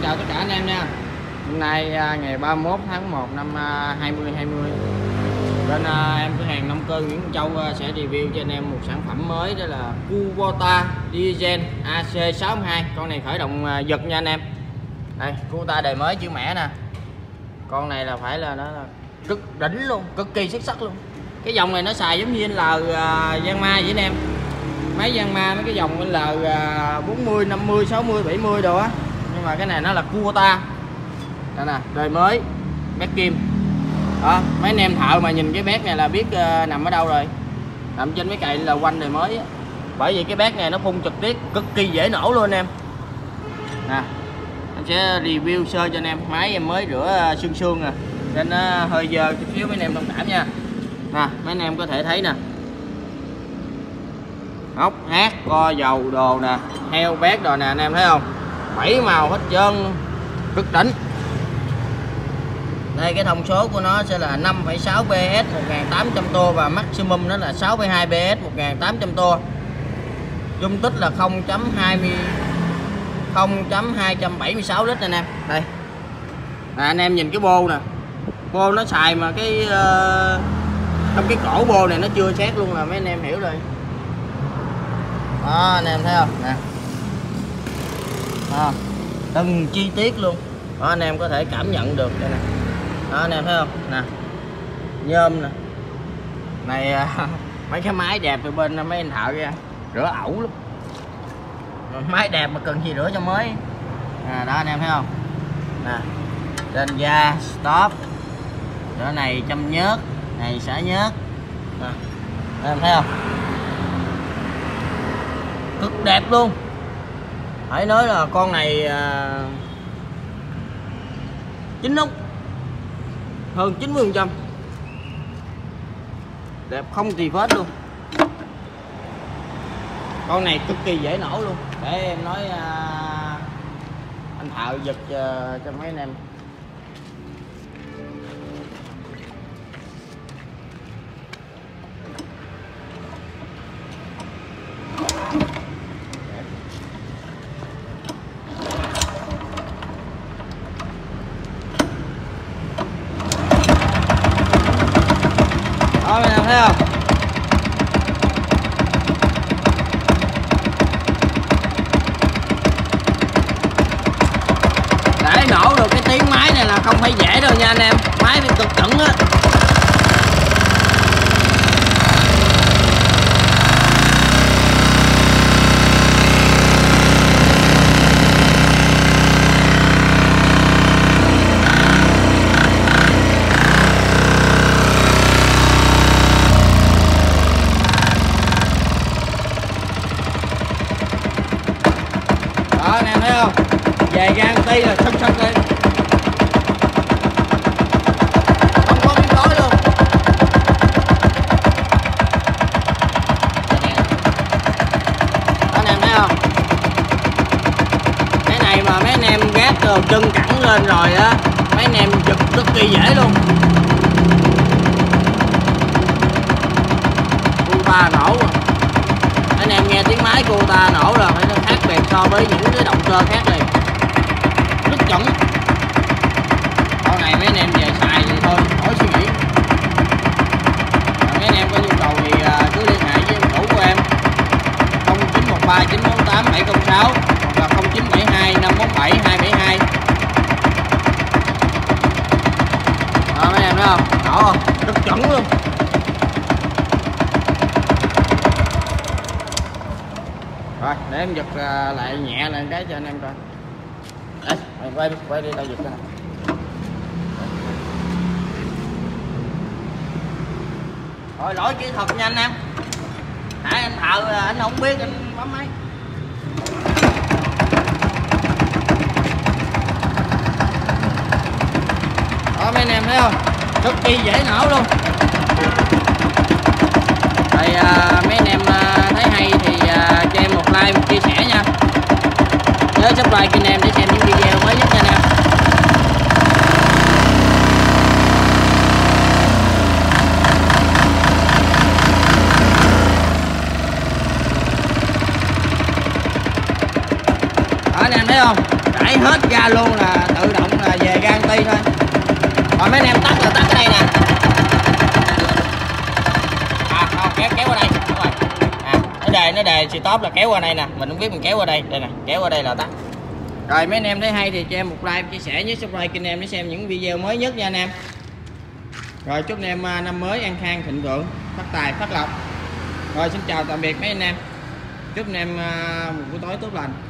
chào tất cả anh em nha. Hôm nay ngày 31 tháng 1 năm 2020, bên em cửa hàng Nông Cơ Nguyễn Châu sẽ review cho anh em một sản phẩm mới, đó là Kubota Diesel AC62. Con này khởi động giật nha anh em. Đây, Kubota đời mới chữ mẻ nè. Con này là phải là nó là cực đỉnh luôn, cực kỳ xuất sắc luôn. Cái dòng này nó xài giống như L Yanmar vậy anh em. Máy Yanmar mấy cái dòng L 40, 50, 60, 70 đồ á. Nhưng mà cái này nó là Kubota. Đây nè, đời mới, bét kim. Đó, mấy anh em thợ mà nhìn cái bét này là biết nằm ở đâu rồi. Nằm trên mấy cậy là quanh đời mới á. Bởi vì cái bét này nó phun trực tiếp, cực kỳ dễ nổ luôn anh em. Nè, anh sẽ review sơ cho anh em. Máy em mới rửa xương xương nè, nên nó hơi dơ chút xíu, mấy anh em thông cảm nha. Nè, mấy anh em có thể thấy nè, ốc hát co dầu đồ nè, heo bét đồ nè, anh em thấy không, 7 màu hết trơn, cực đỉnh. Đây, cái thông số của nó sẽ là 5,6 PS 1800 tua và maximum nó là 6,2 PS 1800 tua. Dung tích là 0.276 lít anh em. Đây nè, anh em nhìn cái bô nè, bô nó xài mà cái trong cái cổ bô này nó chưa xét luôn, là mấy anh em hiểu rồi. Đó, anh em thấy không nè, từng chi tiết luôn. Đó, anh em có thể cảm nhận được đây nè. Đó, anh em thấy không nè, nhôm nè này. Mấy cái máy đẹp từ bên mấy anh thợ ra rửa ẩu lắm. Máy đẹp mà cần gì rửa cho mới. Đó anh em thấy không nè, trên da stop, chỗ này châm nhớt, này xả nhớt nè, em thấy không, cực đẹp luôn. Phải nói là con này 9 nút, hơn 90%, đẹp không tì vết luôn. Con này cực kỳ dễ nổ luôn. Để em nói anh thợ giật cho mấy anh em. Đó, mấy anh thấy không, để nổ được cái tiếng máy này là không phải dễ đâu nha anh em. Máy phải cực cẩn á. Đó, anh em thấy không, về gan ti là sân sân lên, không có miếng gói luôn. Đó, anh em thấy không, cái này mà mấy anh em gác chân cẳng lên rồi á, mấy anh em giật cực kỳ dễ luôn. Kubota nổ rồi. Anh em nghe tiếng máy Kubota nổ là phải khác biệt so với những cái động cơ khác này, rất chuẩn. Con này mấy anh em về xài thì thôi khỏi suy nghĩ. Mấy anh em có nhu cầu thì cứ liên hệ với chủ của em 0913 948 706 hoặc là 0972 547 272. Đó, mấy anh em thấy không, nổ không, rất chuẩn luôn. Rồi, để em giật lại nhẹ lên cái cho anh em coi. Đây, mày quay đi tao giật cái này. Rồi, lỗi kỹ thuật nha anh em. Nãy anh thợ anh không biết, anh bấm máy. Đó, mấy anh em thấy không, cực kỳ dễ nổ luôn. Rồi mấy anh em thấy hay thì cho em một like, một chia sẻ nha. Nhớ subscribe kênh em để xem những video mới nhất nha anh em. Đó, anh em thấy không, lấy hết ga luôn là tự động là về guarantee thôi. Rồi mấy anh em tắt là tắt cái đây nè. Không, kéo qua đây, đúng rồi. Nó đề stop là kéo qua đây nè, mình không biết mình kéo qua đây, đây nè, kéo qua đây là tắt. Rồi mấy anh em thấy hay thì cho em một like, chia sẻ, nhớ subscribe kênh em để xem những video mới nhất nha anh em. Rồi chúc anh em năm mới an khang thịnh vượng, phát tài phát lộc. Rồi xin chào tạm biệt mấy anh em, chúc anh em một buổi tối tốt lành.